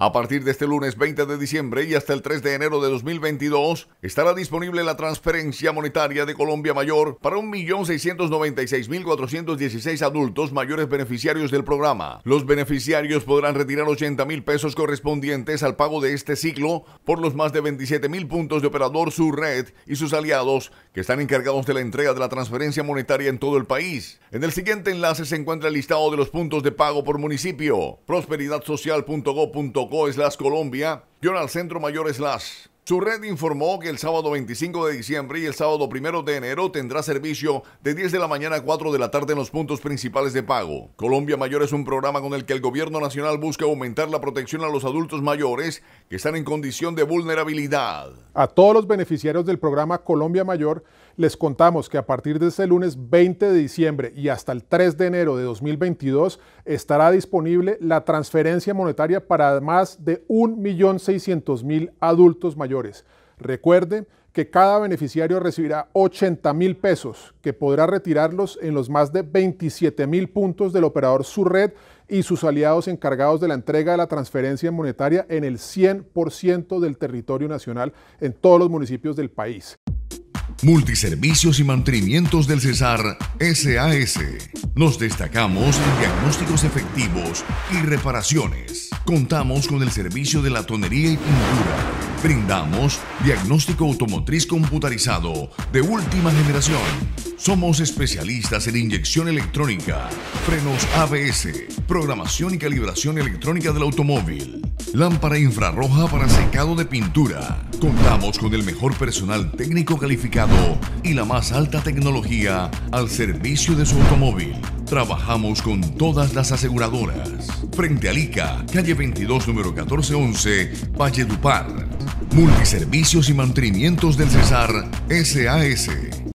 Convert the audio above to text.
A partir de este lunes 20 de diciembre y hasta el 3 de enero de 2022, estará disponible la transferencia monetaria de Colombia Mayor para 1.696.416 adultos mayores beneficiarios del programa. Los beneficiarios podrán retirar 80.000 pesos correspondientes al pago de este ciclo por los más de 27.000 puntos de Operador Surred y sus aliados que están encargados de la entrega de la transferencia monetaria en todo el país. En el siguiente enlace se encuentra el listado de los puntos de pago por municipio. prosperidadsocial.go.co/Colombia, al Centro Mayor / Surred informó que el sábado 25 de diciembre y el sábado 1 de enero tendrá servicio de 10 de la mañana a 4 de la tarde en los puntos principales de pago. Colombia Mayor es un programa con el que el gobierno nacional busca aumentar la protección a los adultos mayores que están en condición de vulnerabilidad. A todos los beneficiarios del programa Colombia Mayor les contamos que a partir de este lunes 20 de diciembre y hasta el 3 de enero de 2022 estará disponible la transferencia monetaria para más de 1.600.000 adultos mayores. Recuerde que cada beneficiario recibirá 80.000 pesos que podrá retirarlos en los más de 27.000 puntos del operador Surred y sus aliados encargados de la entrega de la transferencia monetaria en el 100% del territorio nacional en todos los municipios del país. Multiservicios y mantenimientos del Cesar SAS. Nos destacamos en diagnósticos efectivos y reparaciones. Contamos con el servicio de latonería y pintura. Brindamos diagnóstico automotriz computarizado de última generación. Somos especialistas en inyección electrónica, frenos ABS, programación y calibración electrónica del automóvil, lámpara infrarroja para secado de pintura. Contamos con el mejor personal técnico calificado y la más alta tecnología al servicio de su automóvil. Trabajamos con todas las aseguradoras. Frente a ICA, calle 22, número 1411, Valledupar. Multiservicios y mantenimientos del Cesar SAS.